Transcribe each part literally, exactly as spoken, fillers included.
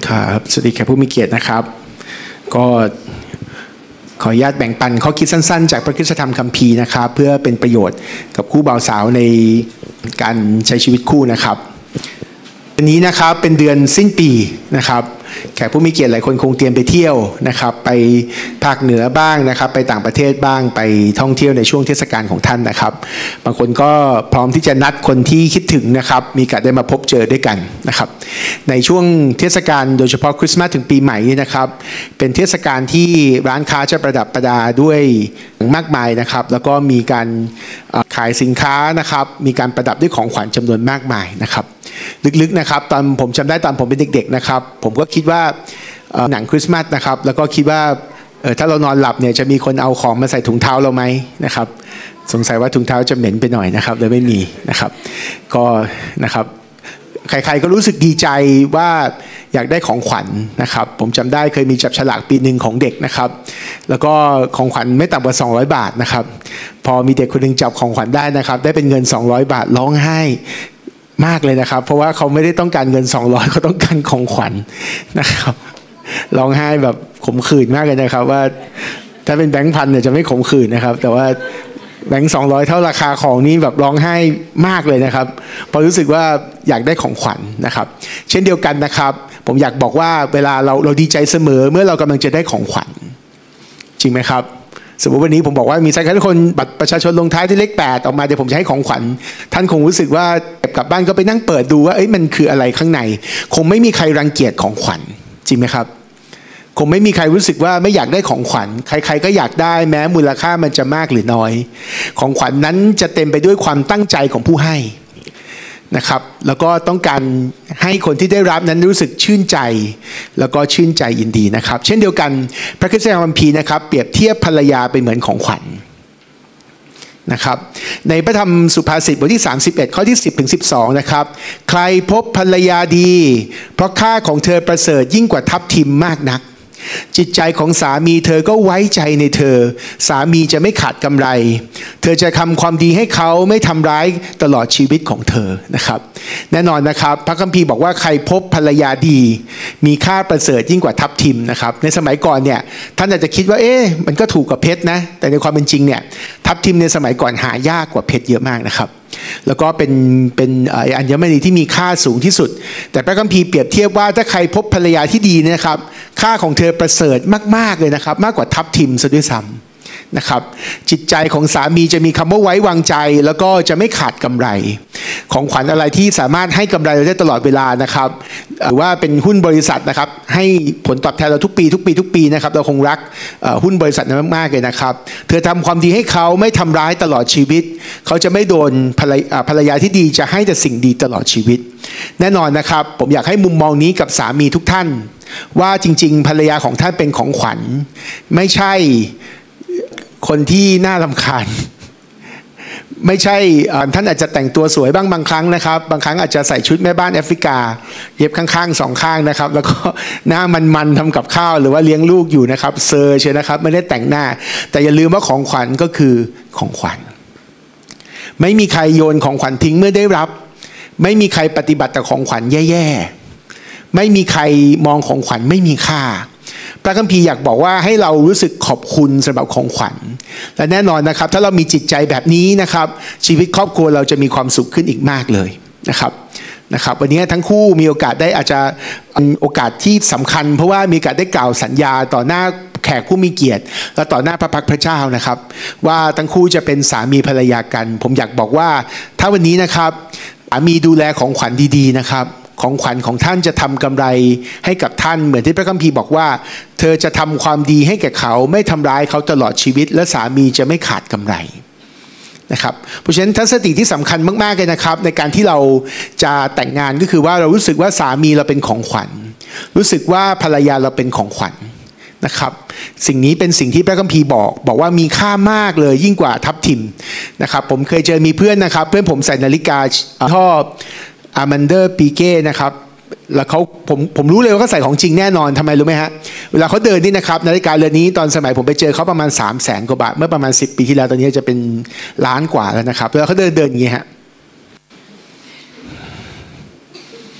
ครับสวัสดีแขกผู้มีเกียรตินะครับก็ขออนุญาตแบ่งปันข้อคิดสั้นๆจากพระคริสตธรรมคัมภีร์นะครับเพื่อเป็นประโยชน์กับคู่บ่าวสาวในการใช้ชีวิตคู่นะครับวันนี้นะครับเป็นเดือนสิ้นปีนะครับแขกผู้มีเกียรติหลายคนคงเตรียมไปเที่ยวนะครับไปภาคเหนือบ้างนะครับไปต่างประเทศบ้างไปท่องเที่ยวในช่วงเทศกาลของท่านนะครับบางคนก็พร้อมที่จะนัดคนที่คิดถึงนะครับมีโอกาสได้มาพบเจอด้วยกันนะครับในช่วงเทศกาลโดยเฉพาะคริสต์มาสถึงปีใหม่นี่นะครับเป็นเทศกาลที่ร้านค้าจะประดับประดาด้วยมากมายนะครับแล้วก็มีการขายสินค้านะครับมีการประดับด้วยของขวัญจำนวนมากมายนะครับลึกๆนะครับตอนผมจำได้ตอนผมเป็นเด็กๆนะครับผมก็คิดว่าหนังคริสต์มาสนะครับแล้วก็คิดว่าถ้าเรานอนหลับเนี่ยจะมีคนเอาของมาใส่ถุงเท้าเราไหมนะครับสงสัยว่าถุงเท้าจะเหม็นไปหน่อยนะครับเลยไม่มีนะครับก็นะครับใครๆก็รู้สึกดีใจว่าอยากได้ของขวัญนะครับผมจำได้เคยมีจับฉลากปีหนึ่งของเด็กนะครับแล้วก็ของขวัญไม่ต่ำกว่าสองร้อยบาทนะครับพอมีเด็กคนหนึ่งจับของขวัญได้นะครับได้เป็นเงินสองร้อยบาทร้องไห้มากเลยนะครับเพราะว่าเขาไม่ได้ต้องการเงินสองร้อยเขาต้องการของขวัญนะครับร้องไห้แบบขมขื่นมากเลยนะครับว่าถ้าเป็นแบงค์พันเนี่ยจะไม่ขมขื่นนะครับแต่ว่าแบงค์สองร้อยเท่าราคาของนี้แบบร้องไห้มากเลยนะครับเพราะรู้สึกว่าอยากได้ของขวัญ นะครับเช่นเดียวกันนะครับผมอยากบอกว่าเวลาเราเราดีใจเสมอเมื่อเรากำลังจะได้ของขวัญจริงไหมครับสมมติวันนี้ผมบอกว่ามีสักคนบัตรประชาชนลงท้ายที่เลขแปดออกมาเดี๋ยวผมจะให้ของขวัญท่านคงรู้สึกว่าเก็บกลับบ้านก็ไปนั่งเปิดดูว่าเอ้ยมันคืออะไรข้างในคงไม่มีใครรังเกียจของขวัญจริงไหมครับคงไม่มีใครรู้สึกว่าไม่อยากได้ของขวัญใครๆก็อยากได้แม้มูลค่ามันจะมากหรือน้อยของขวัญนั้นจะเต็มไปด้วยความตั้งใจของผู้ให้นะครับแล้วก็ต้องการให้คนที่ได้รับนั้นรู้สึกชื่นใจแล้วก็ชื่นใจยินดีนะครับเช่นเดียวกันพระคริสตคัมภีร์นะครับเปรียบเทียบภรรยาเป็นเหมือนของขวัญนะครับในพระธรรมสุภาษิตบทที่สามสิบเอ็ดข้อที่สิบถึงสิบสองนะครับใครพบภรรยาดีเพราะค่าของเธอประเสริฐยิ่งกว่าทับทิมมากนักจิตใจของสามีเธอก็ไว้ใจในเธอสามีจะไม่ขาดกำไรเธอจะทำความดีให้เขาไม่ทำร้ายตลอดชีวิตของเธอนะครับแน่นอนนะครับพระคัมภีร์บอกว่าใครพบภรรยาดีมีค่าประเสริฐยิ่งกว่าทับทิมนะครับในสมัยก่อนเนี่ยท่านอาจจะคิดว่าเอ๊ะมันก็ถูกกว่าเพชรนะแต่ในความเป็นจริงเนี่ยทับทิมในสมัยก่อนหายากกว่าเพชรเยอะมากนะครับแล้วก็เป็นเป็นอัญมณีที่มีค่าสูงที่สุดแต่พระคัมภีร์เปรียบเทียบว่าถ้าใครพบภรรยาที่ดีนะครับค่าของเธอประเสริฐมากๆเลยนะครับมากกว่าทับทิมซะด้วยซ้ำนะครับจิตใจของสามีจะมีคำว่าไว้วางใจแล้วก็จะไม่ขาดกำไรของขวัญอะไรที่สามารถให้กำไรเราได้ตลอดเวลานะครับหรือว่าเป็นหุ้นบริษัทนะครับให้ผลตอบแทนเราทุกปีทุกปีทุกปีนะครับเราคงรักหุ้นบริษัทนั้นมากๆเลยนะครับเธอทำความดีให้เขาไม่ทำร้ายตลอดชีวิตเขาจะไม่โดนภรรยาที่ดีจะให้แต่สิ่งดีตลอดชีวิตแน่นอนนะครับผมอยากให้มุมมองนี้กับสามีทุกท่านว่าจริงๆภรรยาของท่านเป็นของขวัญไม่ใช่คนที่น่ารำคาญไม่ใช่ท่านอาจจะแต่งตัวสวยบ้างบางครั้งนะครับบางครั้งอาจจะใส่ชุดแม่บ้านแอฟริกาเย็บข้างๆสองข้างนะครับแล้วก็หน้ามันๆทำกับข้าวหรือว่าเลี้ยงลูกอยู่นะครับเซอร์เชียวนะครับไม่ได้แต่งหน้าแต่อย่าลืมว่าของขวัญก็คือของขวัญไม่มีใครโยนของขวัญทิ้งเมื่อได้รับไม่มีใครปฏิบัติต่อของขวัญแย่ๆไม่มีใครมองของขวัญไม่มีค่าพระคัมภีร์อยากบอกว่าให้เรารู้สึกขอบคุณสำหรับของขวัญและแน่นอนนะครับถ้าเรามีจิตใจแบบนี้นะครับชีวิตครอบครัวเราจะมีความสุขขึ้นอีกมากเลยนะครับนะครับวันนี้ทั้งคู่มีโอกาสได้อาจจะโอกาสที่สำคัญเพราะว่ามีโอกาสได้กล่าวสัญญาต่อหน้าแขกผู้มีเกียรติและต่อหน้าพระพักพระเจ้านะครับว่าทั้งคู่จะเป็นสามีภรรยากันผมอยากบอกว่าถ้าวันนี้นะครับสามีดูแลของขวัญดีๆนะครับของขวัญของท่านจะทำกำไรให้กับท่านเหมือนที่พระคัมภีร์บอกว่าเธอจะทำความดีให้แก่เขาไม่ทำร้ายเขาตลอดชีวิตและสามีจะไม่ขาดกำไรนะครับเพราะฉะนั้นทัศนคติที่สำคัญมากๆเลยนะครับในการที่เราจะแต่งงานก็คือว่าเรารู้สึกว่าสามีเราเป็นของขวัญรู้สึกว่าภรรยาเราเป็นของขวัญนะครับสิ่งนี้เป็นสิ่งที่พระคัมภีร์บอกบอกว่ามีค่ามากเลยยิ่งกว่าทับทิมนะครับผมเคยเจอมีเพื่อนนะครับเพื่อนผมใส่นาฬิกาท่ออาร์มันเดอร์ปีเก้นะครับแล้วเขาผมผมรู้เลยว่าเขาใส่ของจริงแน่นอนทำไมรู้ไหมฮะเวลาเขาเดินนี่นะครับนาฬิกาเรือนนี้ตอนสมัยผมไปเจอเขาประมาณสามแสนกว่าบาทเมื่อประมาณสิบปีที่แล้วตอนนี้จะเป็นล้านกว่าแล้วนะครับแล้วเขาเดินเดินอย่างนี้ฮะ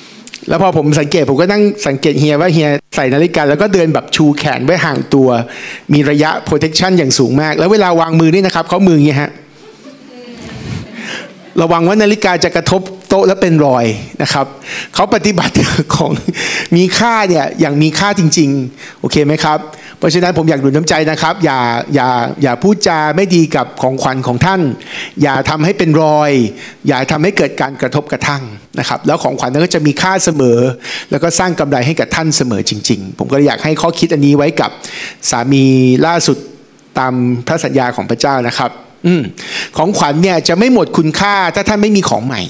แล้วพอผมสังเกตผมก็นั่งสังเกตเฮียว่าเฮียใส่นาฬิกาแล้วก็เดินแบบชูแขนไว้ห่างตัวมีระยะ protection อย่างสูงมากแล้วเวลาวางมือนี่นะครับเขามืออย่างเงี้ยฮะระวังว่านาฬิกาจะกระทบโต๊ะแล้วเป็นรอยนะครับเขาปฏิบัติของมีค่าเนี่ยอย่างมีค่าจริงๆโอเคไหมครับเพราะฉะนั้นผมอยากหนุนน้ำใจนะครับอย่าอย่าอย่าพูดจาไม่ดีกับของขวัญของท่านอย่าทำให้เป็นรอยอย่าทำให้เกิดการกระทบกระทั่งนะครับแล้วของขวัญนั้นก็จะมีค่าเสมอแล้วก็สร้างกำไรให้กับท่านเสมอจริงๆผมก็อยากให้ข้อคิดอันนี้ไว้กับสามีล่าสุดตามพระสัญญาของพระเจ้านะครับอืมของขวัญเนี่ยจะไม่หมดคุณค่าถ้าท่านไม่มีของใหม่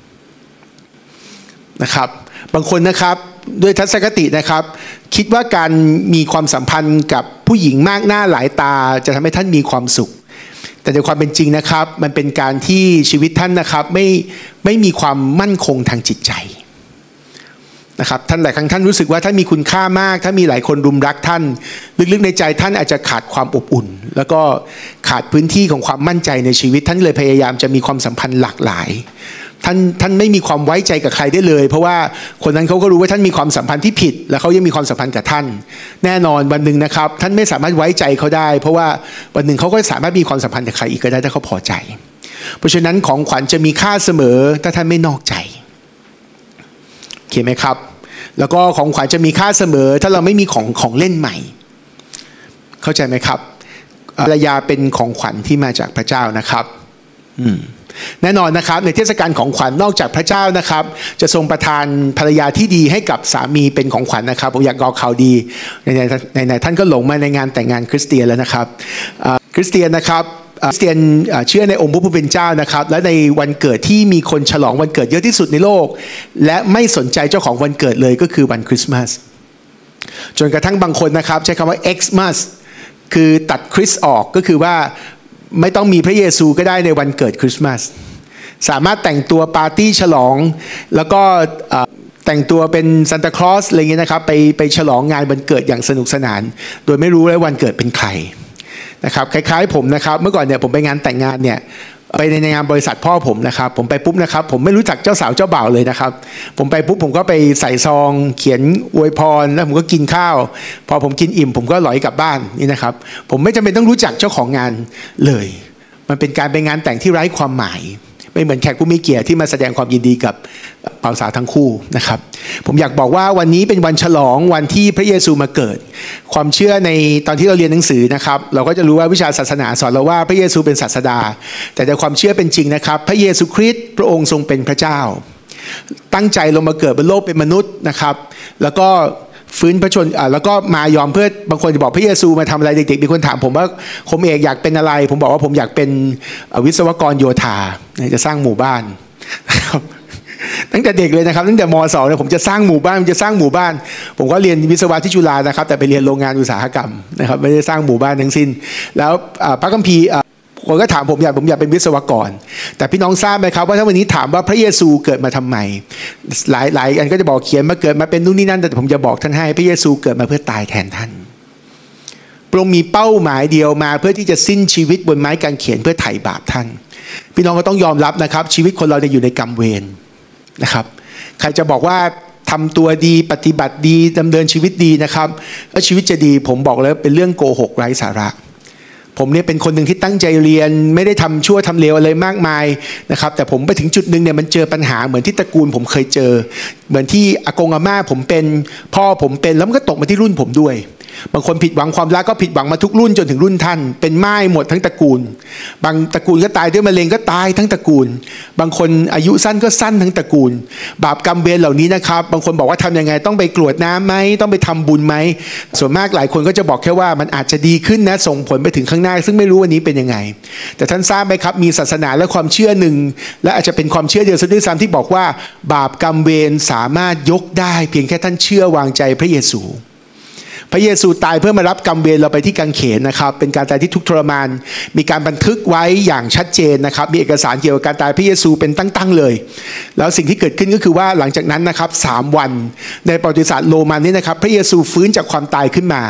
นะครับบางคนนะครับด้วยทัศนคตินะครับคิดว่าการมีความสัมพันธ์กับผู้หญิงมากหน้าหลายตาจะทำให้ท่านมีความสุขแต่ในความเป็นจริงนะครับมันเป็นการที่ชีวิตท่านนะครับไม่ไม่มีความมั่นคงทางจิตใจนะครับท่านหลายครั้งท่านรู้สึกว่าท่านมีคุณค่ามากถ้ามีหลายคนรุมรักท่านลึกๆในใจท่านอาจจะขาดความอบอุ่นแล้วก็ขาดพื้นที่ของความมั่นใจในชีวิตท่านเลยพยายามจะมีความสัมพันธ์หลากหลายท่านท่านไม่มีความไว้ใจกับใครได้เลยเพราะว่าคนนั้นเขาก็รู้ว่าท่านมีความสัมพันธ์ที่ผิดแล้วเขายังมีความสัมพันธ์กับท่านแน่นอนวันหนึ่งนะครับท่านไม่สามารถไว้ใจเขาได้เพราะว่าวันหนึ่งเขาก็สามารถมีความสัมพันธ์กับใครอีกก็ได้ถ้าเขาพอใจเพราะฉะนั้นของขวัญจะมีค่าเสมอถ้าท่านไม่นอกใจโอเคไหมครับแล้วก็ของขวัญจะมีค่าเสมอถ้าเราไม่มีของของเล่นใหม่เข้าใจไหมครับภรรยาเป็นของขวัญที่มาจากพระเจ้านะครับอืมแน่นอนนะครับในเทศกาลของขวัญนอกจากพระเจ้านะครับจะทรงประทานภรรยาที่ดีให้กับสามีเป็นของขวัญนะครับผมอยากบอกข่าวดีในในในท่านก็หลงมาในงานแต่งงานคริสเตียนแล้วนะครับคริสเตียนนะครับคริสเตียนเชื่อในองค์พระผู้เป็นเจ้านะครับและในวันเกิดที่มีคนฉลองวันเกิดเยอะที่สุดในโลกและไม่สนใจเจ้าของวันเกิดเลยก็คือวันคริสต์มาสจนกระทั่งบางคนนะครับใช้คำว่า Xmas คือตัดคริสต์ออกก็คือว่าไม่ต้องมีพระเยซูก็ได้ในวันเกิดคริสต์มาสสามารถแต่งตัวปาร์ตี้ฉลองแล้วก็แต่งตัวเป็นซานตาคลอสอะไรเงี้ยนะครับไปไปฉลองงานวันเกิดอย่างสนุกสนานโดยไม่รู้เลยวันเกิดเป็นใครนะครับคล้ายๆผมนะครับเมื่อก่อนเนี่ยผมไปงานแต่งงานเนี่ยไปในงานบริษัทพ่อผมนะครับผมไปปุ๊บนะครับผมไม่รู้จักเจ้าสาวเจ้าบ่าวเลยนะครับผมไปปุ๊บผมก็ไปใส่ซองเขียนอวยพรแล้วผมก็กินข้าวพอผมกินอิ่มผมก็หลอยกลับบ้านนี่นะครับผมไม่จำเป็นต้องรู้จักเจ้าของงานเลยมันเป็นการไปงานแต่งที่ไร้ความหมายไม่เหมือนแขกผู้มีเกียรติที่มาแสดงความยินดีกับบ่าวสาวทั้งคู่นะครับผมอยากบอกว่าวันนี้เป็นวันฉลองวันที่พระเยซูมาเกิดความเชื่อในตอนที่เราเรียนหนังสือนะครับเราก็จะรู้ว่าวิชาศาสนาสอนเราว่าพระเยซูเป็นศาสดาแต่ในความเชื่อเป็นจริงนะครับพระเยซูคริสต์พระองค์ทรงเป็นพระเจ้าตั้งใจลงมาเกิดบนโลกเป็นมนุษย์นะครับแล้วก็ฟื้นพระชนม์แล้วก็มายอมเพื่อบางคนจะบอกพระเยซูมาทำอะไรเด็กๆมีคนถามผมว่าผมเอกอยากเป็นอะไรผมบอกว่าผมอยากเป็นวิศวกรโยธาจะสร้างหมู่บ้านตั้งแต่เด็กเลยนะครับตั้งแต่ม.สองเนี่ยผมจะสร้างหมู่บ้านจะสร้างหมู่บ้านผมก็เรียนวิศวะที่จุฬานะครับแต่ไปเรียนโรงงานอุตสาหกรรมนะครับไม่ได้สร้างหมู่บ้านทั้งสิ้นแล้วพระคัมภีร์คนก็ถามผมอยากผมอยากเป็นวิศวกรแต่พี่น้องทราบไหมครับว่าถ้าวันนี้ถามว่าพระเยซูเกิดมาทำไมหลายหลายอันก็จะบอกเขียนมาเกิดมาเป็นนู่นนี่นั่นแต่ผมจะบอกท่านให้พระเยซูเกิดมาเพื่อตายแทนท่านพระองค์มีเป้าหมายเดียวมาเพื่อที่จะสิ้นชีวิตบนไม้กางเขนเพื่อไถ่บาปท่านพี่น้องก็ต้องยอมรับนะครับชีวิตคนเราเนี่ยอยู่ในกรรมเวรนะครับใครจะบอกว่าทำตัวดีปฏิบัติดีดำเนินชีวิตดีนะครับแล้วชีวิตจะดีผมบอกแล้วเป็นเรื่องโกหกไร้สาระผมเนี่ยเป็นคนหนึ่งที่ตั้งใจเรียนไม่ได้ทำชั่วทำเลวอะไรมากมายนะครับแต่ผมไปถึงจุดหนึ่งเนี่ยมันเจอปัญหาเหมือนที่ตระกูลผมเคยเจอเหมือนที่อากงอาม่าผมเป็นพ่อผมเป็นแล้วมันก็ตกมาที่รุ่นผมด้วยบางคนผิดหวังความรักก็ผิดหวังมาทุกรุ่นจนถึงรุ่นท่านเป็นม่ายหมดทั้งตระกูลบางตระกูลก็ตายด้วยมะเร็งก็ตายทั้งตระกูลบางคนอายุสั้นก็สั้นทั้งตระกูลบาปกรรมเวรเหล่านี้นะครับบางคนบอกว่าทำยังไงต้องไปกรวดน้ำไหมต้องไปทำบุญไหมส่วนมากหลายคนก็จะบอกแค่ว่ามันอาจจะดีขึ้นนะส่งผลไปถึงข้างหน้าซึ่งไม่รู้วันนี้เป็นยังไงแต่ท่านทราบไหมครับมีศาสนาและความเชื่อหนึ่งและอาจจะเป็นความเชื่อเดียวซะด้วยซ้ำที่บอกว่าบาปกรรมเวรสามารถยกได้เพียงแค่ท่านเชื่อวางใจพระเยซูพระเยซูตายเพื่อมารับกรรมเวรเราไปที่กางเขนนะครับเป็นการตายที่ทุกข์ทรมานมีการบันทึกไว้อย่างชัดเจนนะครับมีเอกสารเกี่ยวกับการตายพระเยซูเป็นตั้งๆเลยแล้วสิ่งที่เกิดขึ้นก็คือว่าหลังจากนั้นนะครับสามวันในประวัติศาสตร์โรมันนี่นะครับพระเยซูฟื้นจากความตายขึ้นมา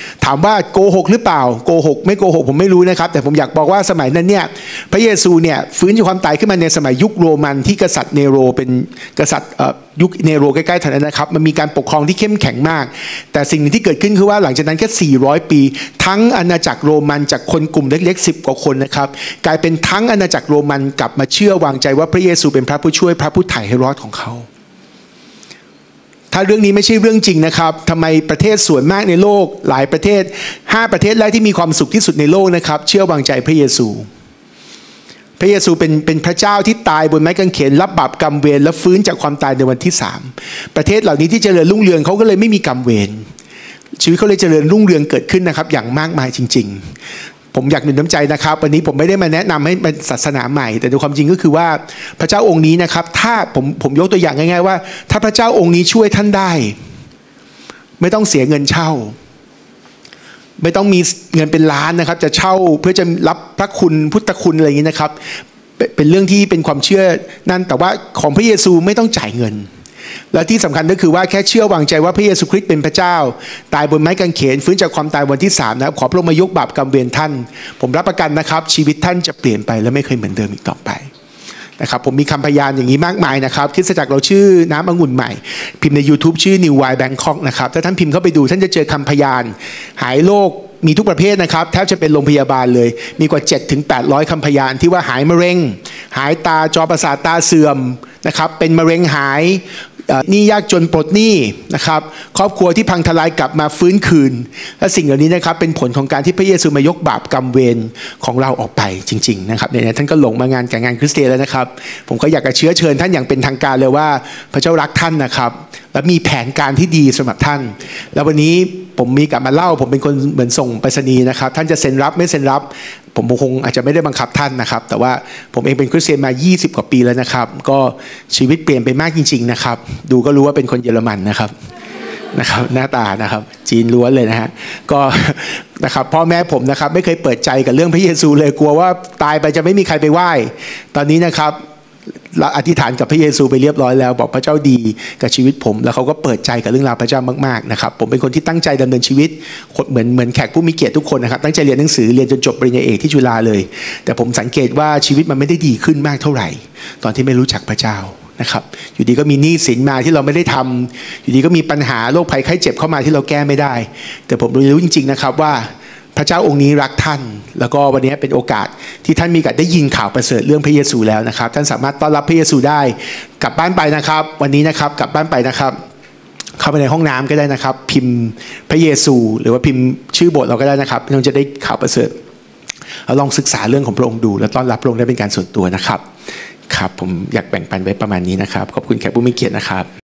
ถามว่าโกหกหรือเปล่าโกหกไม่โกหกผมไม่รู้นะครับแต่ผมอยากบอกว่าสมัยนั้นเนี่ยพระเยซูเนี่ยฟื้นจากความตายขึ้นมาในสมัยยุคโรมันที่กษัตริย์เนโรเป็นกษัตริย์ยุคเนโรใกล้ๆแถวนั้นนะครับมันมีการปกครองที่เข้มแข็งมากแต่สิ่งที่เกิดขึ้นคือว่าหลังจากนั้นแค่สี่ร้อยปีทั้งอาณาจักรโรมันจากคนกลุ่มเล็กๆสิบกว่าคนนะครับกลายเป็นทั้งอาณาจักรโรมันกลับมาเชื่อวางใจว่าพระเยซูเป็นพระผู้ช่วยพระผู้ไถ่ให้รอดของเขาถ้าเรื่องนี้ไม่ใช่เรื่องจริงนะครับทำไมประเทศส่วนมากในโลกหลายประเทศห้าประเทศแรกที่มีความสุขที่สุดในโลกนะครับเชื่อวางใจพระเยซูพระเยซูเป็นเป็นพระเจ้าที่ตายบนไม้กางเขนรับบาปกรรมเวรและฟื้นจากความตายในวันที่สามประเทศเหล่านี้ที่เจริญรุ่งเรืองเขาก็เลยไม่มีกรรมเวรชีวิตเขาเลยเจริญรุ่งเรืองเกิดขึ้นนะครับอย่างมากมายจริงๆผมอยากหนุนน้ำใจนะครับวันนี้ผมไม่ได้มาแนะนำให้เป็นศาสนาใหม่แต่ในความจริงก็คือว่าพระเจ้าองค์นี้นะครับถ้าผมผมยกตัวอย่างง่ายๆว่าถ้าพระเจ้าองค์นี้ช่วยท่านได้ไม่ต้องเสียเงินเช่าไม่ต้องมีเงินเป็นล้านนะครับจะเช่าเพื่อจะรับพระคุณพุทธคุณอะไรอย่างนี้นะครับเป็นเรื่องที่เป็นความเชื่อนั่นแต่ว่าของพระเยซูไม่ต้องจ่ายเงินและที่สำคัญก็คือว่าแค่เชื่อวางใจว่าพระเยซูคริสต์เป็นพระเจ้าตายบนไม้กางเขนฟื้นจากความตายวันที่สามนะครับขอพระองค์มายกบาปกรรมเวรท่านผมรับประกันนะครับชีวิตท่านจะเปลี่ยนไปและไม่เคยเหมือนเดิมอีกต่อไปนะครับผมมีคำพยานอย่างนี้มากมายนะครับคริสตจักรเราชื่อน้ำองุ่นใหม่พิมพ์ใน YouTube ชื่อ New Wine Bangkok นะครับถ้าท่านพิมพ์เข้าไปดูท่านจะเจอคำพยานหายโรคมีทุกประเภทนะครับแทบจะเป็นโรงพยาบาลเลยมีกว่า เจ็ดถึงแปดร้อย คำพยานที่ว่าหายมะเร็งหายตาจอประสาทตาเสื่อมนะครับเป็นมะเร็งหายหนี้ยากจนปลดหนี้นะครับครอบครัวที่พังทลายกลับมาฟื้นคืนและสิ่งเหล่านี้นะครับเป็นผลของการที่พระเยซูมายกบาปกรรมเวรของเราออกไปจริงๆนะครับเนี่ยท่านก็หลงมางานกับงานคริสเตียนแล้วนะครับผมก็อยากจะเชื้อเชิญท่านอย่างเป็นทางการเลยว่าพระเจ้ารักท่านนะครับและมีแผนการที่ดีสำหรับท่านแล้ววันนี้ผมมีกลับมาเล่าผมเป็นคนเหมือนส่งไปรษณีย์นะครับท่านจะเซ็นรับไม่เซ็นรับผมคงอาจจะไม่ได้บังคับท่านนะครับแต่ว่าผมเองเป็นคริสเตียนมายี่สิบกว่าปีแล้วนะครับก็ชีวิตเปลี่ยนไปมากจริงๆนะครับดูก็รู้ว่าเป็นคนเยอรมันนะครับนะครับหน้าตานะครับจีนล้วนเลยนะฮะก็นะครับพ่อแม่ผมนะครับไม่เคยเปิดใจกับเรื่องพระเยซูเลยกลัวว่าตายไปจะไม่มีใครไปไหว้ตอนนี้นะครับอธิษฐานกับพระเยซูไปเรียบร้อยแล้วบอกพระเจ้าดีกับชีวิตผมแล้วเขาก็เปิดใจกับเรื่องราวพระเจ้ามากๆนะครับผมเป็นคนที่ตั้งใจดำเนินชีวิตเหมือนเหมือนแขกผู้มีเกียรติทุกคนนะครับตั้งใจเรียนหนังสือเรียนจนจบปริญญาเอกที่จุฬาเลยแต่ผมสังเกตว่าชีวิตมันไม่ได้ดีขึ้นมากเท่าไหร่ตอนที่ไม่รู้จักพระเจ้านะครับอยู่ดีก็มีหนี้สินมาที่เราไม่ได้ทำอยู่ดีก็มีปัญหาโรคภัยไข้เจ็บเข้ามาที่เราแก้ไม่ได้แต่ผมรู้จริงๆนะครับว่าพระเจ้าองค์นี้รักท่านแล้วก็วันนี้เป็นโอกาสที่ท่านมีโอกาสได้ยินข่าวประเสริฐเรื่องพระเยซูแล้วนะครับท่านสามารถต้อนรับพระเยซูได้กลับบ้านไปนะครับวันนี้นะครับกลับบ้านไปนะครับเข้าไปในห้องน้ำก็ได้นะครับพิมพ์พระเยซูหรือว่าพิมพ์ชื่อโบสถ์เราก็ได้นะครับเราจะได้ข่าวประเสริฐเราลองศึกษาเรื่องของพระองค์ดูแล้วต้อนรับพระองค์ได้เป็นการส่วนตัวนะครับครับผมอยากแบ่งปันไว้ประมาณนี้นะครับขอบคุณแขกผู้มีเกียรตินะครับ